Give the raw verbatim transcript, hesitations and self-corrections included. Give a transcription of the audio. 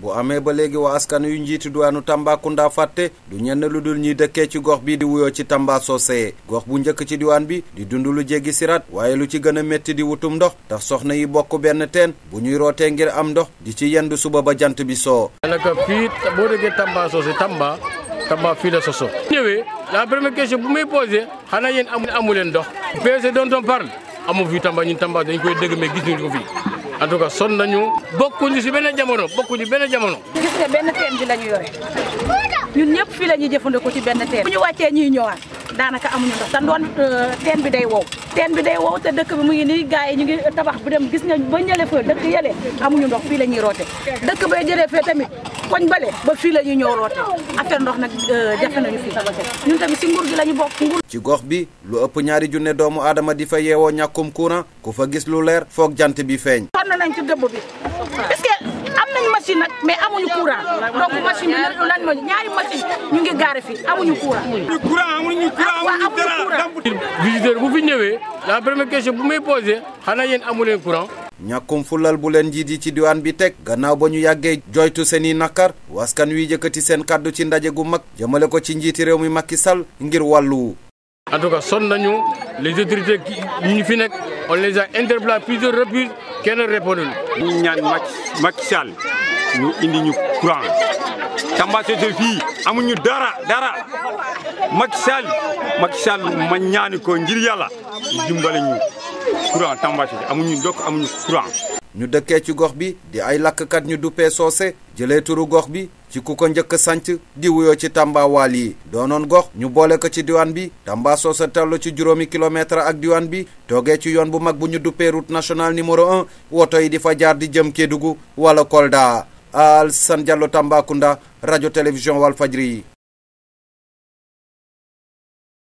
bu amee ba léegi waa askan yu njiitu diwaanu Tambacounda fàtte du ñenn lu dul ñuy dëkkee ci gox bi di wuyoo ci Tamba Socé gox bu njëkk ci diwaan bi di dund lu jéggi sirat waaye lu ci gën a métti di wutum ndox tax soxna yi bokk benn teen bu ñuy rootee ngir am ndox di ci yendu suba ba jant bi soo. daanaka fii boo déggee Tamba Socé Tamba Tamba fii la soso. ñëwee la première question bu may posé xanaa yéen amu amu leen ndox. P S C dont on parle amu fi Tamba ñun Tamba dañ koy dégg mais gis ñu ko fii en tout cas sonn nañu bokkuñu si benn jamono bokkuñu benn jamono. gis nga benn teen bi la ñu yore ñun ñëpp fii la ñuy jëfandikoo ci benn teen bu ñu wàccee ñuy ñëwaat daanaka amuñu ndox te ndoon teen bi day wow teen bi day wow te dëkk bi mu ngi nii gars yi ñu ngi tabax bu dem gis nga ba ñële fa dëkk yële amuñu ndox fii la ñuy roote dëkk bay jëlee fee tamit koñ bale ba fii la ñuy ñëw roote affaire ndox nag jafe nañu fii ñun tamit si nguur gi la ñu bokk nguur. ci gox bi lu ëpp ñaari junne doomu aadama di fa yeewoo ñàkkum courant ku fa gis lu leer foog jant bi feeñ. sonn nañ ci dëbb bi parce que am nañ machine nag mais amuñu courant donc machine bi lan ma ñaari machine ñu ngi gaare fii amuñu courant. amuñu courant amuñu dara. visiteur bu fi ñëwee la première question bu may posé xanaa yéen amu leen courant. ñàkkum fulal bu leen njiit yi ci diwaan bi teg gannaaw ba ñu yàggee joytu seen i nakar waskan wi yëkkati seen kàddu ci ndaje gu mag jëmale ko ci njiiti réew mi Macky Sall ngir wàllu. en tout cas sonn nañu les autorités yi ñu fi nekk on les a interpellés plusieurs reprises kenn répondul. ñu ñaan Macky Sall ñu indi ñu courant Tamba Socé fii amuñu dara dara Macky Sall Macky Sall ma ñaani ko ngir yàlla dimbale ñu courant Tamba Socé amuñu ndokk amuñu courant. ñu dëkkee ci gox bi di ay lakkkat ñu duppee Socé jëlee turu gox bi ci ku ko njëkk sanc di wuyoo ci Tamba waal yi doonoon gox ñu boole ko ci diwaan bi Tamba Socé toll ci juróomi kilomètre ak diwaan bi toogee ci yoon bu mag bu ñu duppee route nationale numéro un woto yi di fa jaar di jëm Kédougou wala Kolda. Alassane Diallo Tambacounda rajo télévision Walfadjri.